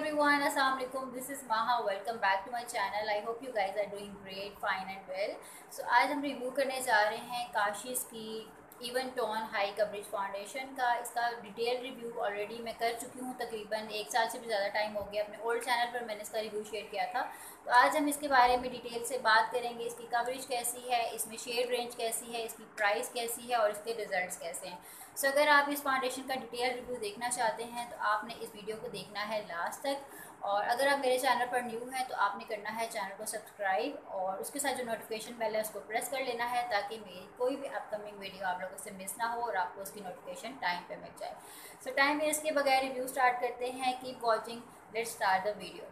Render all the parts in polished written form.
everyone, assalamu alaikum. This is Maha. Welcome back to my channel. I hope you guys are doing great, fine and well. So आज हम review करने जा रहे हैं काशिश की even tone high coverage foundation का। इसका detail review already मैं कर चुकी हूँ, तकरीबन 1 साल से भी ज़्यादा टाइम हो गया। अपने ओल्ड चैनल पर मैंने इसका रिव्यू शेयर किया था। तो आज हम इसके बारे में डिटेल से बात करेंगे। इसकी कवरेज कैसी है, इसमें शेड रेंज कैसी है, इसकी प्राइस कैसी है और इसके रिजल्ट्स कैसे हैं। सो अगर आप इस फाउंडेशन का डिटेल रिव्यू देखना चाहते हैं तो आपने इस वीडियो को देखना है लास्ट तक। और अगर आप मेरे चैनल पर न्यू हैं तो आपने करना है चैनल को सब्सक्राइब और उसके साथ जो नोटिफिकेशन बेल है उसको प्रेस कर लेना है, ताकि मेरी कोई भी अपकमिंग वीडियो आप लोगों से मिस ना हो और आपको उसकी नोटिफिकेशन टाइम पे मिल जाए। सो टाइम वेस्ट के बगैर रिव्यू स्टार्ट करते हैं। Keep watching, let's start the video.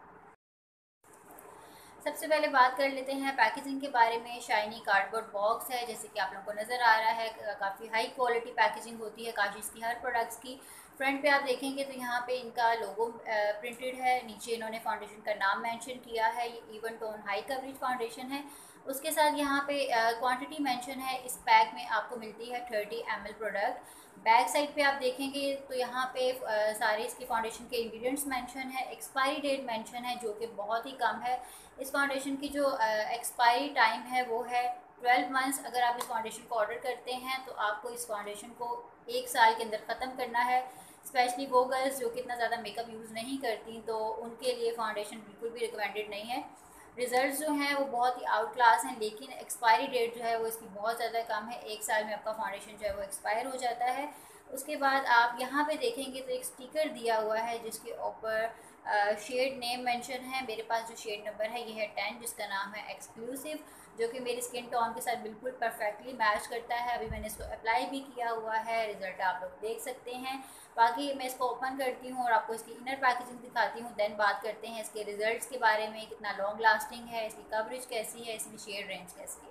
सबसे पहले बात कर लेते हैं पैकेजिंग के बारे में। शाइनी कार्डबोर्ड बॉक्स है, जैसे कि आप लोगों को नज़र आ रहा है। काफ़ी हाई क्वालिटी पैकेजिंग होती है काशिश की हर प्रोडक्ट्स की। फ्रंट पे आप देखेंगे तो यहाँ पे इनका लोगो प्रिंटेड है, नीचे इन्होंने फाउंडेशन का नाम मेंशन किया है। ये even tone high coverage foundation है। उसके साथ यहाँ पे क्वांटिटी मेंशन है। इस पैक में आपको मिलती है 30 ml प्रोडक्ट। बैक साइड पे आप देखेंगे तो यहाँ पे सारे इसके फाउंडेशन के इंग्रेडिएंट्स मेंशन है। एक्सपायरी डेट मेंशन है, जो कि बहुत ही कम है। इस फाउंडेशन की जो एक्सपायरी टाइम है वो है 12 मंथ्स। अगर आप इस फाउंडेशन को ऑर्डर करते हैं तो आपको इस फाउंडेशन को 1 साल के अंदर ख़त्म करना है। स्पेशली वो गर्ल्स जो कि इतना ज़्यादा मेकअप यूज़ नहीं करती, तो उनके लिए फाउंडेशन बिल्कुल भी रिकमेंडेड नहीं है। रिज़ल्ट जो हैं वो बहुत ही आउट क्लास हैं, लेकिन एक्सपायरी डेट जो है वो इसकी बहुत ज़्यादा कम है। 1 साल में आपका फाउंडेशन जो है वो एक्सपायर हो जाता है। उसके बाद आप यहाँ पे देखेंगे तो एक स्टिकर दिया हुआ है जिसके ऊपर शेड नेम मेंशन है। मेरे पास जो शेड नंबर है ये है 10, जिसका नाम है एक्सक्लूसिव, जो कि मेरी स्किन टोन के साथ बिल्कुल परफेक्टली मैच करता है। अभी मैंने इसको अप्लाई भी किया हुआ है, रिज़ल्ट आप लोग देख सकते हैं। बाकी मैं इसको ओपन करती हूँ और आपको इसकी इनर पैकेजिंग दिखाती हूँ, देन बात करते हैं इसके रिजल्ट्स के बारे में, कितना लॉन्ग लास्टिंग है, इसकी कवरेज कैसी है, इसकी शेड रेंज कैसी है।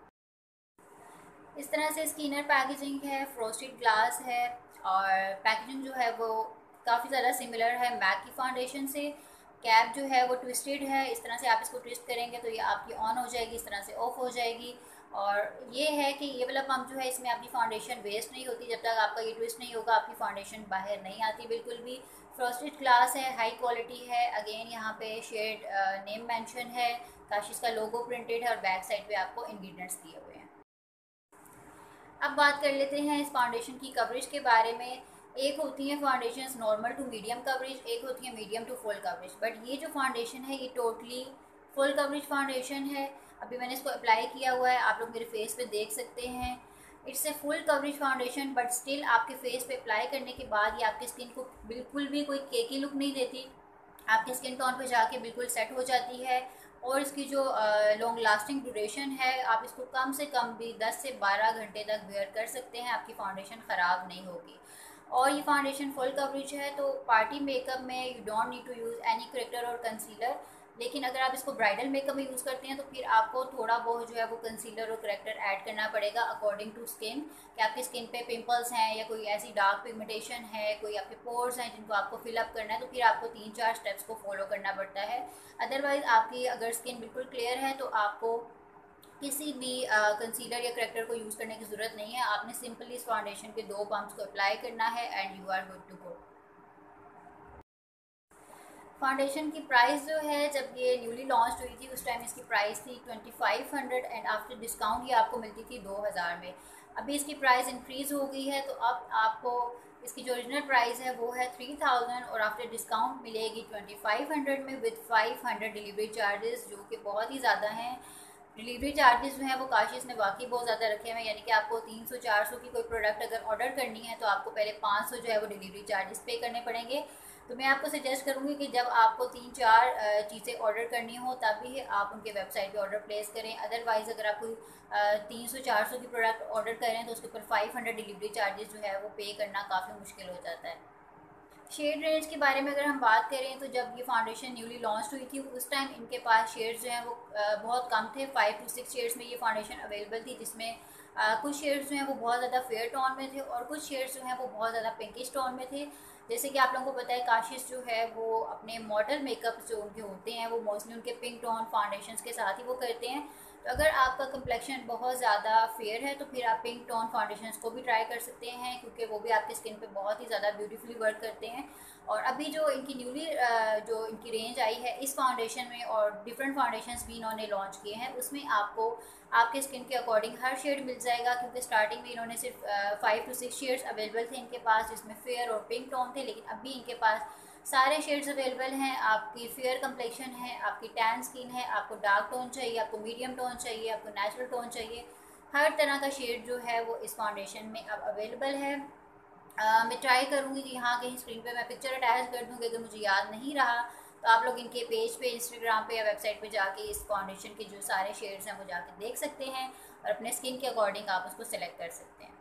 इस तरह से इसकी इनर पैकेजिंग है, फ्रोस्टेड ग्लास है और पैकेजिंग जो है वो काफ़ी ज़्यादा सिमिलर है मैक की फाउंडेशन से। कैप जो है वो ट्विस्टेड है। इस तरह से आप इसको ट्विस्ट करेंगे तो ये आपकी ऑन हो जाएगी, इस तरह से ऑफ हो जाएगी। और ये है कि ये वाला पम्प जो है इसमें आपकी फाउंडेशन वेस्ट नहीं होती। जब तक आपका ये ट्विस्ट नहीं होगा आपकी फाउंडेशन बाहर नहीं आती बिल्कुल भी। फ्रोस्टेड ग्लास है, हाई क्वालिटी है। अगेन यहाँ पे शेड नेम मेंशन है, काशिश का लोगो प्रिंटेड है और बैक साइड पे आपको इंग्रेडिएंट्स दिए हुए हैं। अब बात कर लेते हैं इस फाउंडेशन की कवरेज के बारे में। एक होती है foundation normal to medium coverage, एक होती है medium to full coverage. But ये जो फाउंडेशन है ये टोटली फुल कवरेज फाउंडेशन है। अभी मैंने इसको अप्लाई किया हुआ है, आप लोग मेरे फेस पे देख सकते हैं। It's a full coverage foundation, but still आपके फेस पे अप्लाई करने के बाद ये आपकी स्किन को बिल्कुल भी कोई केकी लुक नहीं देती। आपकी स्किन टोन पे जाके बिल्कुल सेट हो जाती है। और इसकी जो लॉन्ग लास्टिंग ड्यूरेशन है, आप इसको कम से कम भी 10 से 12 घंटे तक वेयर कर सकते हैं, आपकी फाउंडेशन ख़राब नहीं होगी। और ये फाउंडेशन फुल कवरेज है, तो पार्टी मेकअप में you don't need to use any corrector और कंसीलर। लेकिन अगर आप इसको ब्राइडल मेकअप में यूज़ करते हैं तो फिर आपको थोड़ा बहुत जो है वो कंसीलर और करेक्टर ऐड करना पड़ेगा अकॉर्डिंग टू स्किन, कि आपकी स्किन पे पिंपल्स हैं या कोई ऐसी डार्क पिगमेंटेशन है, कोई आपके पोर्स हैं जिनको आपको फिलअप करना है, तो फिर आपको 3-4 स्टेप्स को फॉलो करना पड़ता है। अदरवाइज़ आपकी अगर स्किन बिल्कुल क्लियर है तो आपको किसी भी कंसीलर या करेक्टर को यूज़ करने की ज़रूरत नहीं है। आपने सिंपली इस फाउंडेशन के 2 पम्प्स को अप्लाई करना है and you are good to go. Foundation की प्राइस जो है, जब ये न्यूली लॉन्च हुई थी उस टाइम इसकी प्राइस थी 2500 एंड आफ्टर डिस्काउंट ये आपको मिलती थी 2000 में। अभी इसकी प्राइस इंक्रीज़ हो गई है, तो अब आपको इसकी जो ओरिजिनल प्राइस है वो है 3000 और आफ्टर डिस्काउंट मिलेगी 2500 में विद 500 डिलीवरी चार्जेस, जो कि बहुत ही ज़्यादा हैं। डिलीवरी चार्जेस जो हैं वो काशिश ने वाकई बहुत ज़्यादा रखे हुए हैं, यानी कि आपको 300-400 की कोई प्रोडक्ट अगर ऑर्डर करनी है तो आपको पहले 500 जो है वो डिलीवरी चार्जेस पे करने पड़ेंगे। तो मैं आपको सजेस्ट करूँगी कि जब आपको 3-4 चीज़ें ऑर्डर करनी हो तभी आप उनके वेबसाइट पे ऑर्डर प्लेस करें। अदरवाइज़ अगर आप कोई 300-400 की प्रोडक्ट ऑर्डर करें तो उसके ऊपर 500 डिलीवरी चार्जेस जो है वो पे करना काफ़ी मुश्किल हो जाता है। शेड रेंज के बारे में अगर हम बात करें तो जब ये फाउंडेशन न्यूली लॉन्च हुई थी उस टाइम इनके पास शेड्स जो हैं वो बहुत कम थे। 5 to 6 शेड्स में ये फाउंडेशन अवेलेबल थी, जिसमें कुछ शेड्स जो हैं वो बहुत ज़्यादा फेयर टोन में थे और कुछ शेड्स जो हैं वो बहुत ज़्यादा पिंकिश टोन में थे। जैसे कि आप लोगों को पता है काशिश जो है वो अपने मॉडल मेकअप जो उनके होते हैं वो मोस्टली उनके पिंक टोन फाउंडेशंस के साथ ही वो करते हैं। तो अगर आपका कम्प्लेक्शन बहुत ज़्यादा फेयर है तो फिर आप पिंक टोन फाउंडेशन को भी ट्राई कर सकते हैं, क्योंकि वो भी आपकी स्किन पे बहुत ही ज़्यादा ब्यूटीफुली वर्क करते हैं। और अभी जो इनकी न्यूली जो इनकी रेंज आई है इस फाउंडेशन में, और डिफरेंट फाउंडेशंस भी इन्होंने लॉन्च किए हैं, उसमें आपको आपके स्किन के अकॉर्डिंग हर शेड मिल जाएगा। क्योंकि स्टार्टिंग में इन्होंने सिर्फ 5 to 6 शेड्स अवेलेबल थे इनके पास, जिसमें फेयर और पिंक टोन थे, लेकिन अभी इनके पास सारे शेड्स अवेलेबल हैं। आपकी फेयर कम्प्लेक्शन है, आपकी टैन स्किन है, आपको डार्क टोन चाहिए, आपको मीडियम टोन चाहिए, आपको नेचुरल टोन चाहिए, हर तरह का शेड जो है वो इस फाउंडेशन में अब अवेलेबल है। मैं ट्राई करूँगी कि यहाँ कहीं स्क्रीन पे मैं पिक्चर अटैच कर दूँगी, अगर मुझे याद नहीं रहा तो आप लोग इनके पेज पे, इंस्टाग्राम पे या वेबसाइट पे जाके इस फाउंडेशन के जो सारे शेड्स हैं वो जाके देख सकते हैं, और अपने स्किन के अकॉर्डिंग आप उसको सेलेक्ट कर सकते हैं।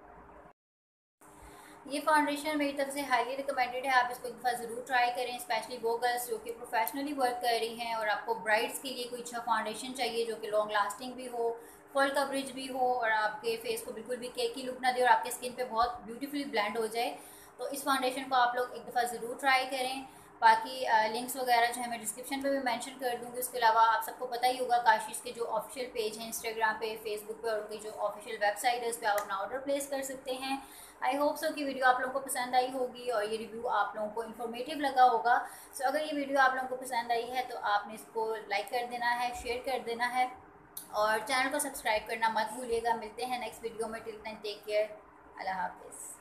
ये फाउंडेशन मेरी तरफ से हाईली रिकमेंडेड है, आप इसको एक दफ़ा ज़रूर ट्राई करें, स्पेशली वो गर्ल्स जो कि प्रोफेशनली वर्क कर रही हैं और आपको ब्राइड्स के लिए कोई अच्छा फाउंडेशन चाहिए जो कि लॉन्ग लास्टिंग भी हो, फुल कवरेज भी हो, और आपके फेस को बिल्कुल भी केकी लुक ना दे और आपके स्किन पे बहुत ब्यूटीफुली ब्लेंड हो जाए। तो इस फाउंडेशन को आप लोग एक दफ़ा ज़रूर ट्राई करें। बाकी लिंक्स वगैरह जो है मैं डिस्क्रिप्शन पे भी मेंशन कर दूँगी। उसके अलावा आप सबको पता ही होगा काशिश के जो ऑफिशियल पेज हैं इंस्टाग्राम पे, फेसबुक पे, और उनकी जो ऑफिशियल वेबसाइट है उस पर आप अपना ऑर्डर प्लेस कर सकते हैं। आई होप सो कि वीडियो आप लोगों को पसंद आई होगी और ये रिव्यू आप लोगों को इन्फॉर्मेटिव लगा होगा। सो अगर ये वीडियो आप लोगों को पसंद आई है तो आपने इसको लाइक कर देना है, शेयर कर देना है, और चैनल को सब्सक्राइब करना मत भूलिएगा। मिलते हैं नेक्स्ट वीडियो में। Till then take care. अल्लाह हाफिज़।